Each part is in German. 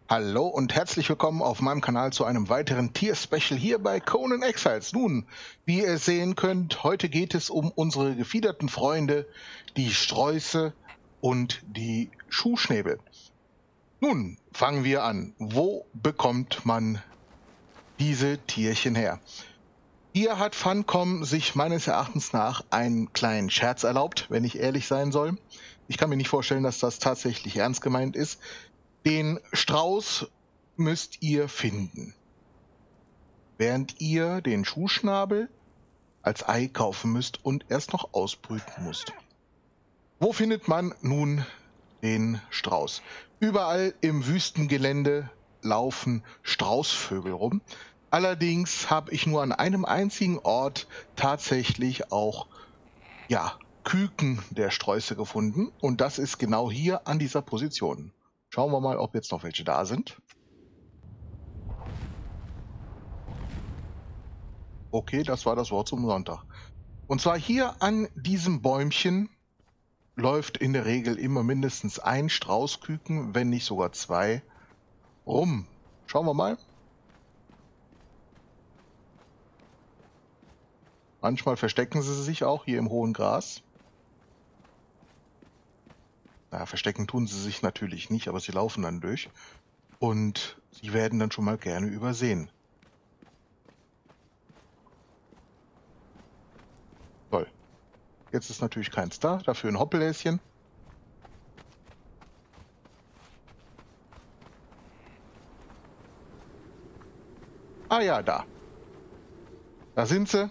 Hallo und herzlich willkommen auf meinem Kanal zu einem weiteren Tier-Special hier bei Conan Exiles. Nun, wie ihr sehen könnt, heute geht es um unsere gefiederten Freunde, die Sträuße und die Schuhschnäbel. Nun, fangen wir an. Wo bekommt man diese Tierchen her? Hier hat Funcom sich meines Erachtens nach einen kleinen Scherz erlaubt, wenn ich ehrlich sein soll. Ich kann mir nicht vorstellen, dass das tatsächlich ernst gemeint ist. Den Strauß müsst ihr finden, während ihr den Schuhschnabel als Ei kaufen müsst und erst noch ausbrüten müsst. Wo findet man nun den Strauß? Überall im Wüstengelände laufen Straußvögel rum. Allerdings habe ich nur an einem einzigen Ort tatsächlich auch Küken der Sträuße gefunden. Und das ist genau hier an dieser Position. Schauen wir mal, ob jetzt noch welche da sind. Okay, das war das Wort zum Sonntag. Und zwar hier an diesem Bäumchen läuft in der Regel immer mindestens ein Straußküken, wenn nicht sogar zwei, rum. Schauen wir mal. Manchmal verstecken sie sich auch hier im hohen Gras. Ja, verstecken tun sie sich natürlich nicht, aber sie laufen dann durch. Und sie werden dann schon mal gerne übersehen. Toll. Jetzt ist natürlich keins da, dafür ein Hoppelhäschen. Ah ja, da. Da sind sie.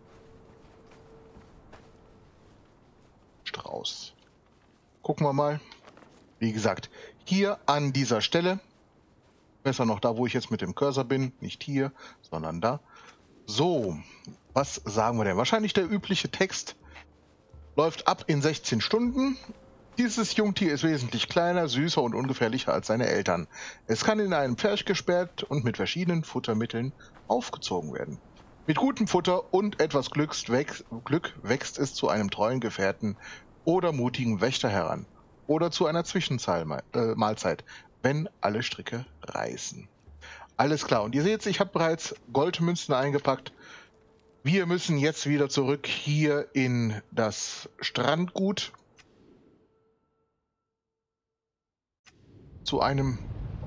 Strauß. Gucken wir mal. Wie gesagt, hier an dieser Stelle. Besser noch da, wo ich jetzt mit dem Cursor bin. Nicht hier, sondern da. So, was sagen wir denn? Wahrscheinlich der übliche Text. Läuft ab in 16 Stunden. Dieses Jungtier ist wesentlich kleiner, süßer und ungefährlicher als seine Eltern. Es kann in einen Pferch gesperrt und mit verschiedenen Futtermitteln aufgezogen werden. Mit gutem Futter und etwas Glück wächst es zu einem treuen Gefährten oder mutigen Wächter heran. Oder zu einer Zwischenmahlzeit, wenn alle Stricke reißen. Alles klar. Und ihr seht, ich habe bereits Goldmünzen eingepackt. Wir müssen jetzt wieder zurück hier in das Strandgut. Zu einem...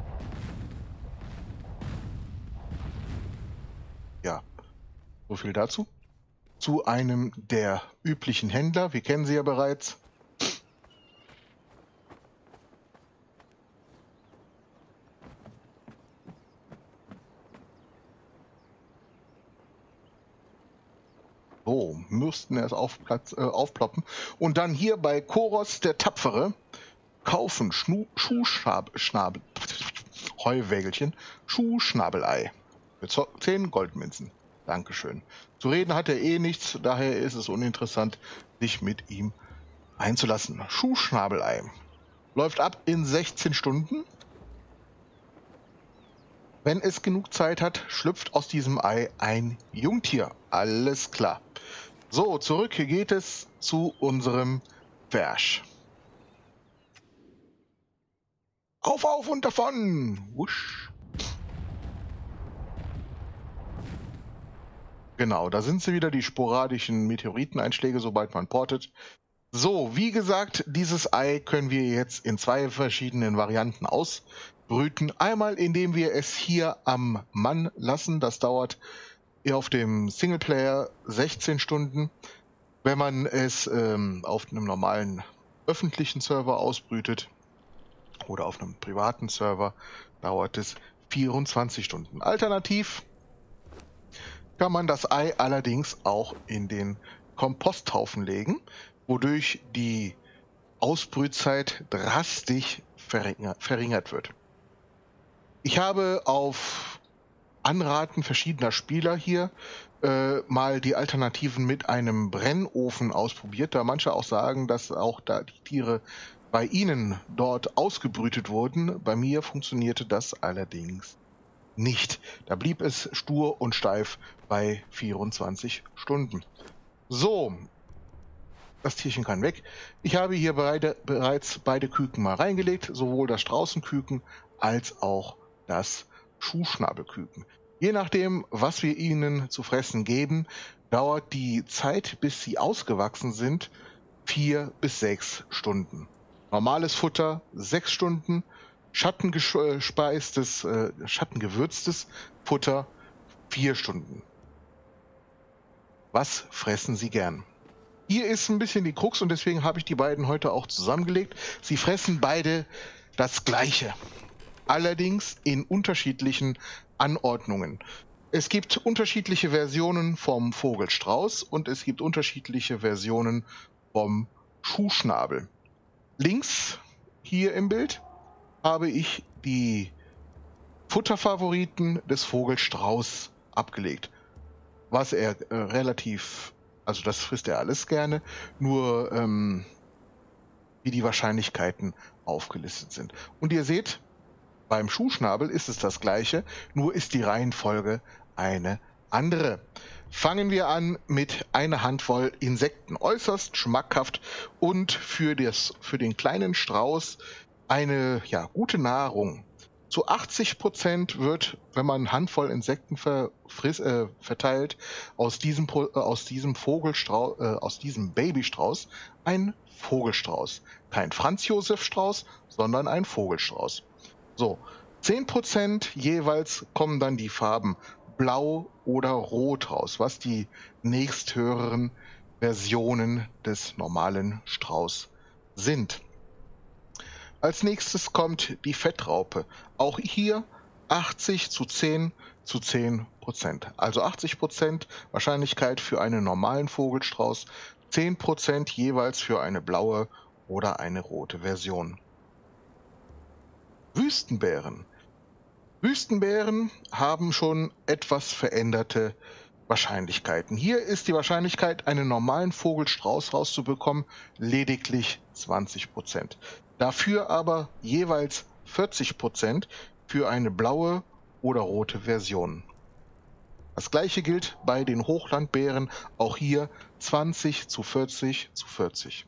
Ja, so viel dazu. Zu einem der üblichen Händler. Wir kennen sie ja bereits. So, müssten erst aufploppen. Und dann hier bei Koros der Tapfere kaufen Schuhschnabel, Heuwägelchen, Schuhschnabelei. Für 10 Goldmünzen. Dankeschön. Zu reden hat er eh nichts, daher ist es uninteressant, sich mit ihm einzulassen. Schuhschnabelei. Läuft ab in 16 Stunden. Wenn es genug Zeit hat, schlüpft aus diesem Ei ein Jungtier. Alles klar. So, zurück geht es zu unserem Pferch. Auf und davon! Wusch. Genau, da sind sie wieder, die sporadischen Meteoriteneinschläge, sobald man portet. So, wie gesagt, dieses Ei können wir jetzt in 2 verschiedenen Varianten ausbrüten. Einmal, indem wir es hier am Mann lassen. Das dauert auf dem Singleplayer 16 Stunden. Wenn man es auf einem normalen öffentlichen Server ausbrütet oder auf einem privaten Server, dauert es 24 Stunden. Alternativ kann man das Ei allerdings auch in den Komposthaufen legen, wodurch die Ausbrützeit drastisch verringert wird. Ich habe auf Anraten verschiedener Spieler hier mal die Alternativen mit einem Brennofen ausprobiert, da manche auch sagen, dass auch da die Tiere bei ihnen dort ausgebrütet wurden. Bei mir funktionierte das allerdings nicht. Da blieb es stur und steif bei 24 Stunden. So, Das Tierchen kann weg. Ich habe hier bereits beide Küken mal reingelegt, sowohl das Straußenküken als auch das Schuhschnabelküken. Je nachdem, was wir ihnen zu fressen geben, dauert die Zeit, bis sie ausgewachsen sind, 4 bis 6 Stunden. Normales Futter 6 Stunden, schattengewürztes Futter 4 Stunden. Was fressen sie gern? Hier ist ein bisschen die Krux und deswegen habe ich die beiden heute auch zusammengelegt. Sie fressen beide das Gleiche, allerdings in unterschiedlichen Anordnungen. Es gibt unterschiedliche Versionen vom Vogelstrauß und es gibt unterschiedliche Versionen vom Schuhschnabel. Links hier im Bild habe ich die Futterfavoriten des Vogelstrauß abgelegt. Was er also das frisst er alles gerne, nur wie die Wahrscheinlichkeiten aufgelistet sind. Und ihr seht, beim Schuhschnabel ist es das gleiche, nur ist die Reihenfolge eine andere. Fangen wir an mit einer Handvoll Insekten. Äußerst schmackhaft und für den kleinen Strauß eine gute Nahrung. Zu 80% wird, wenn man eine Handvoll Insekten verteilt, aus diesem Babystrauß ein Vogelstrauß. Kein Franz-Josef-Strauß, sondern ein Vogelstrauß. So, 10% jeweils kommen dann die Farben Blau oder Rot raus, was die nächsthöheren Versionen des normalen Strauß sind. Als nächstes kommt die Fettraupe. Auch hier 80 zu 10 zu 10%. Also 80% Wahrscheinlichkeit für einen normalen Vogelstrauß, 10% jeweils für eine blaue oder eine rote Version. Wüstenbären. Wüstenbären haben schon etwas veränderte Wahrscheinlichkeiten. Hier ist die Wahrscheinlichkeit, einen normalen Vogelstrauß rauszubekommen, lediglich 20%. Dafür aber jeweils 40% für eine blaue oder rote Version. Das gleiche gilt bei den Hochlandbären, auch hier 20 zu 40 zu 40.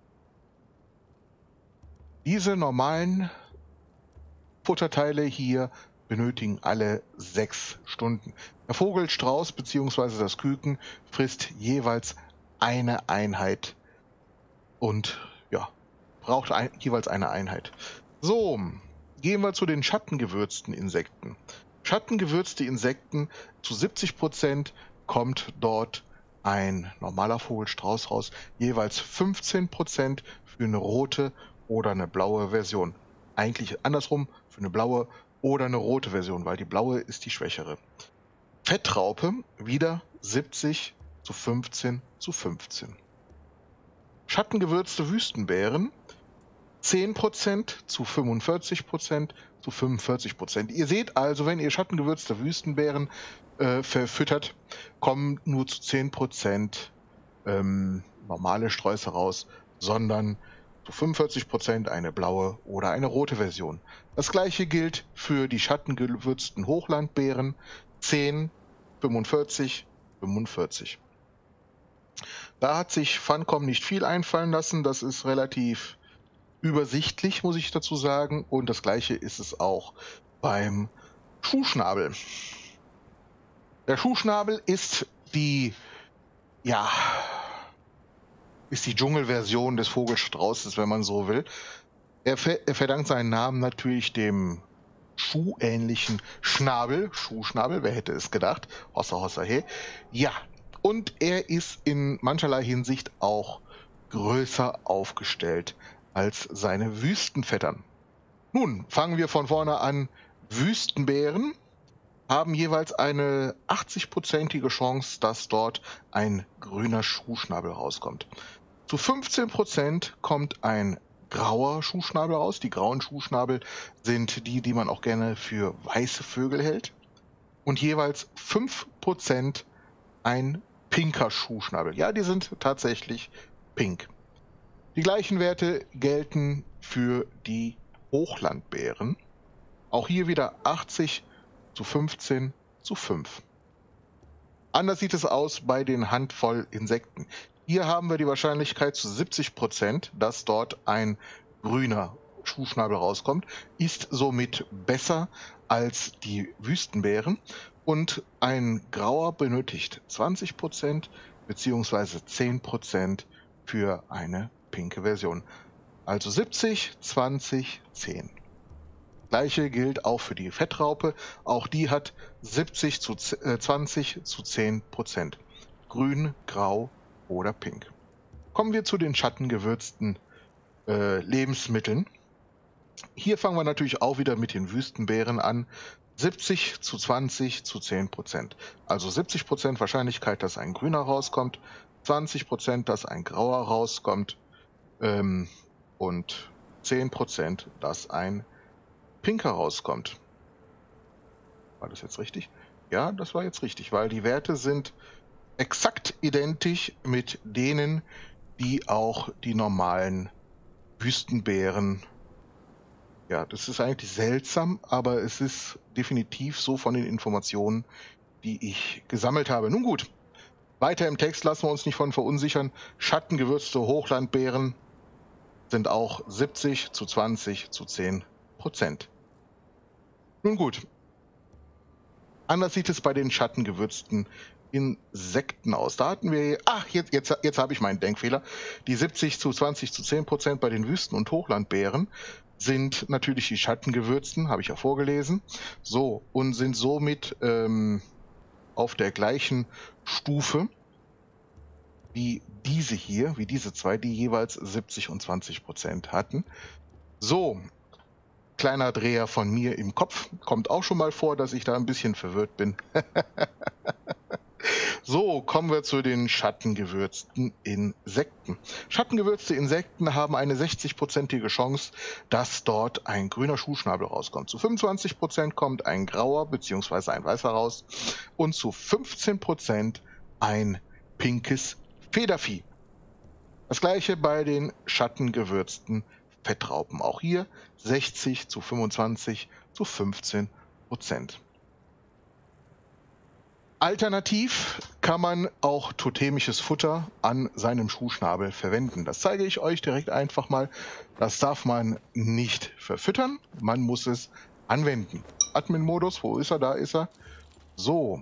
Diese normalen Futterteile hier benötigen alle 6 Stunden. Der Vogelstrauß bzw. das Küken frisst jeweils eine Einheit und braucht jeweils eine Einheit. So, gehen wir zu den schattengewürzten Insekten. Schattengewürzte Insekten, zu 70% kommt dort ein normaler Vogelstrauß raus, jeweils 15% für eine rote oder eine blaue Version. Eigentlich andersrum, für eine blaue oder eine rote Version, weil die blaue ist die schwächere. Fettraupe wieder 70 zu 15 zu 15. Schattengewürzte Wüstenbären 10% zu 45% zu 45%. Ihr seht also, wenn ihr schattengewürzte Wüstenbären verfüttert, kommen nur zu 10% normale Sträuße raus, sondern zu 45% eine blaue oder eine rote Version. Das gleiche gilt für die schattengewürzten Hochlandbeeren 10, 45, 45. Da hat sich Funcom nicht viel einfallen lassen, das ist relativ übersichtlich, muss ich dazu sagen, und das gleiche ist es auch beim Schuhschnabel. Der Schuhschnabel ist die Dschungelversion des Vogelstraußes, wenn man so will. Er verdankt seinen Namen natürlich dem schuhähnlichen Schnabel, Schuhschnabel, wer hätte es gedacht, hossa hossa he. Ja, und er ist in mancherlei Hinsicht auch größer aufgestellt als seine Wüstenvettern. Nun, fangen wir von vorne an. Wüstenbären haben jeweils eine 80-prozentige Chance, dass dort ein grüner Schuhschnabel rauskommt. Zu 15% kommt ein grauer Schuhschnabel raus. Die grauen Schuhschnabel sind die man auch gerne für weiße Vögel hält. Und jeweils 5% ein pinker Schuhschnabel. Ja, die sind tatsächlich pink. Die gleichen Werte gelten für die Hochlandbären. Auch hier wieder 80 zu 15 zu 5. Anders sieht es aus bei den Handvoll Insekten. Hier haben wir die Wahrscheinlichkeit zu 70%, dass dort ein grüner Schuhschnabel rauskommt, ist somit besser als die Wüstenbären. Und ein grauer benötigt 20% bzw. 10% für eine pinke Version. Also 70, 20, 10. Gleiche gilt auch für die Fettraupe. Auch die hat 70 zu 20 zu 10%. Grün, grau oder pink. Kommen wir zu den schattengewürzten Lebensmitteln. Hier fangen wir natürlich auch wieder mit den Wüstenbeeren an. 70 zu 20 zu 10%. Also 70% Wahrscheinlichkeit, dass ein grüner rauskommt, 20%, dass ein grauer rauskommt und 10%, dass ein pinker rauskommt. War das jetzt richtig? Ja, das war jetzt richtig, weil die Werte sind exakt identisch mit denen, die auch die normalen Wüstenbären. Ja, das ist eigentlich seltsam, aber es ist definitiv so von den Informationen, die ich gesammelt habe. Nun gut, weiter im Text lassen wir uns nicht von verunsichern. Schattengewürzte Hochlandbeeren sind auch 70 zu 20 zu 10%. Nun gut, anders sieht es bei den schattengewürzten Insekten aus. Da hatten wir, jetzt habe ich meinen Denkfehler. Die 70 zu 20 zu 10% bei den Wüsten- und Hochlandbeeren sind natürlich die schattengewürzten, habe ich ja vorgelesen. So, und sind somit auf der gleichen Stufe wie diese hier, wie diese zwei, die jeweils 70 und 20% hatten. So, kleiner Dreher von mir im Kopf. Kommt auch schon mal vor, dass ich da ein bisschen verwirrt bin. So, kommen wir zu den schattengewürzten Insekten. Schattengewürzte Insekten haben eine 60%ige Chance, dass dort ein grüner Schuhschnabel rauskommt. Zu 25% kommt ein grauer bzw. ein weißer raus und zu 15% ein pinkes Federvieh. Das gleiche bei den schattengewürzten Fettraupen. Auch hier 60 zu 25 zu 15%. Alternativ kann man auch totemisches Futter an seinem Schuhschnabel verwenden. Das zeige ich euch direkt einfach mal. Das darf man nicht verfüttern, man muss es anwenden. Admin-Modus, wo ist er? Da ist er. So.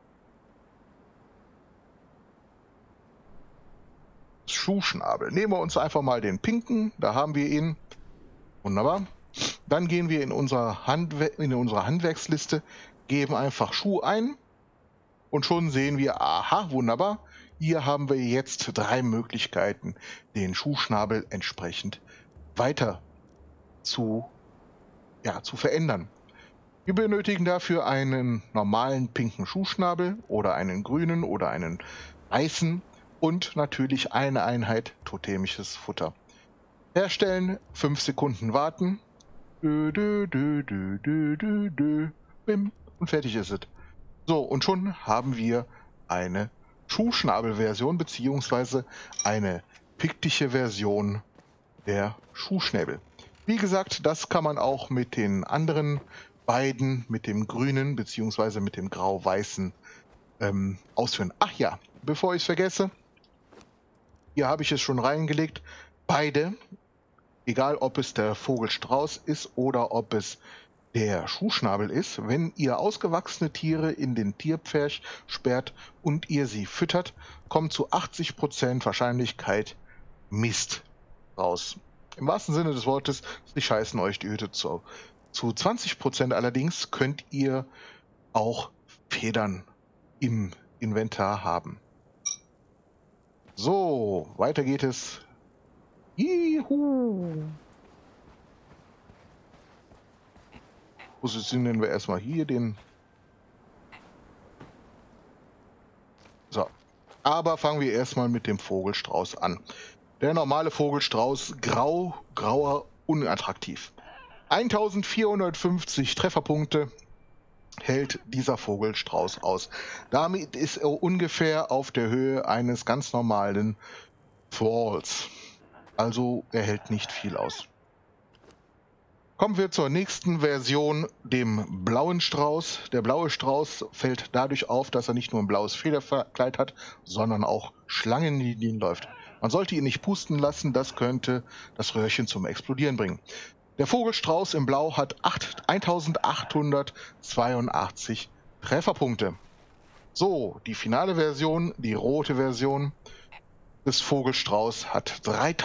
Schuhschnabel. Nehmen wir uns einfach mal den pinken, da haben wir ihn. Wunderbar. Dann gehen wir in unsere Handwerksliste, geben einfach Schuh ein. Und schon sehen wir, aha, wunderbar, hier haben wir jetzt 3 Möglichkeiten, den Schuhschnabel entsprechend weiter zu verändern. Wir benötigen dafür einen normalen pinken Schuhschnabel oder einen grünen oder einen weißen und natürlich eine Einheit totemisches Futter. Herstellen, 5 Sekunden warten. Bim, und fertig ist es. So, und schon haben wir eine Schuhschnabel-Version beziehungsweise eine fiktische Version der Schuhschnäbel. Wie gesagt, das kann man auch mit den anderen beiden, mit dem grünen beziehungsweise mit dem grau-weißen ausführen. Ach ja, bevor ich es vergesse, hier habe ich es schon reingelegt. Beide, egal ob es der Vogelstrauß ist oder ob es der Schuhschnabel ist, wenn ihr ausgewachsene Tiere in den Tierpferch sperrt und ihr sie füttert, kommt zu 80% Wahrscheinlichkeit Mist raus. Im wahrsten Sinne des Wortes, sie scheißen euch die Hütte zu. Zu 20% allerdings könnt ihr auch Federn im Inventar haben. So, weiter geht es. Juhu! Positionieren wir erstmal hier den. So. Aber fangen wir erstmal mit dem Vogelstrauß an. Der normale Vogelstrauß, grauer, unattraktiv. 1450 Trefferpunkte hält dieser Vogelstrauß aus. Damit ist er ungefähr auf der Höhe eines ganz normalen Thralls. Also er hält nicht viel aus. Kommen wir zur nächsten Version, dem blauen Strauß. Der blaue Strauß fällt dadurch auf, dass er nicht nur ein blaues Federkleid hat, sondern auch Schlangenlinien läuft. Man sollte ihn nicht pusten lassen, das könnte das Röhrchen zum Explodieren bringen. Der Vogelstrauß im Blau hat 1882 Trefferpunkte. So, die finale Version, die rote Version des Vogelstrauß hat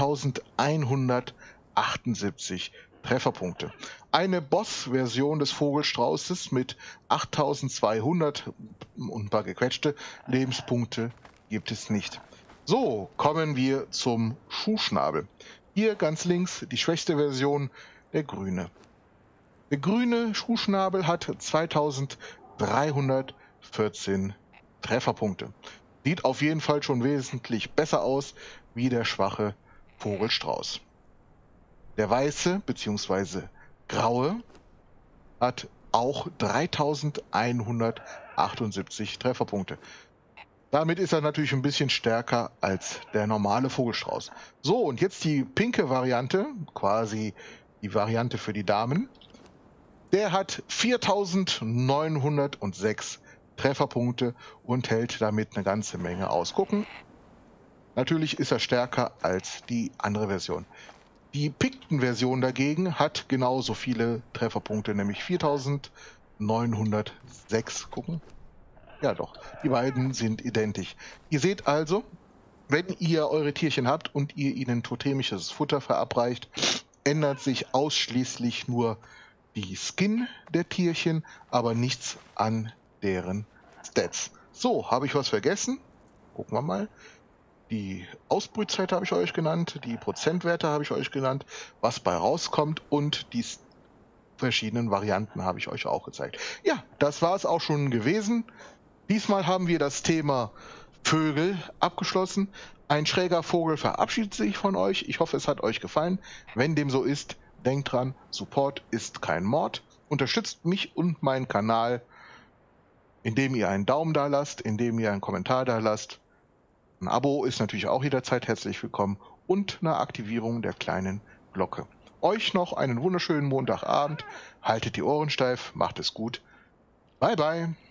3178 Trefferpunkte. Eine Boss-Version des Vogelstraußes mit 8200 und ein paar gequetschte Lebenspunkte gibt es nicht. So, kommen wir zum Schuhschnabel. Hier ganz links die schwächste Version, der grüne. Der grüne Schuhschnabel hat 2314 Trefferpunkte. Sieht auf jeden Fall schon wesentlich besser aus wie der schwache Vogelstrauß. Der weiße bzw. graue hat auch 3178 Trefferpunkte. Damit ist er natürlich ein bisschen stärker als der normale Vogelstrauß. So, und jetzt die pinke Variante, quasi die Variante für die Damen. Der hat 4906 Trefferpunkte und hält damit eine ganze Menge aus. Gucken, natürlich ist er stärker als die andere Version. Die Pikten-Version dagegen hat genauso viele Trefferpunkte, nämlich 4906. Gucken. Ja doch, die beiden sind identisch. Ihr seht also, wenn ihr eure Tierchen habt und ihr ihnen totemisches Futter verabreicht, ändert sich ausschließlich nur die Skin der Tierchen, aber nichts an deren Stats. So, habe ich was vergessen? Gucken wir mal. Die Ausbrützeit habe ich euch genannt, die Prozentwerte habe ich euch genannt, was bei rauskommt und die verschiedenen Varianten habe ich euch auch gezeigt. Ja, das war es auch schon gewesen. Diesmal haben wir das Thema Vögel abgeschlossen. Ein schräger Vogel verabschiedet sich von euch. Ich hoffe, es hat euch gefallen. Wenn dem so ist, denkt dran, Support ist kein Mord. Unterstützt mich und meinen Kanal, indem ihr einen Daumen da lasst, indem ihr einen Kommentar da lasst. Ein Abo ist natürlich auch jederzeit herzlich willkommen und eine Aktivierung der kleinen Glocke. Euch noch einen wunderschönen Montagabend. Haltet die Ohren steif, macht es gut. Bye bye.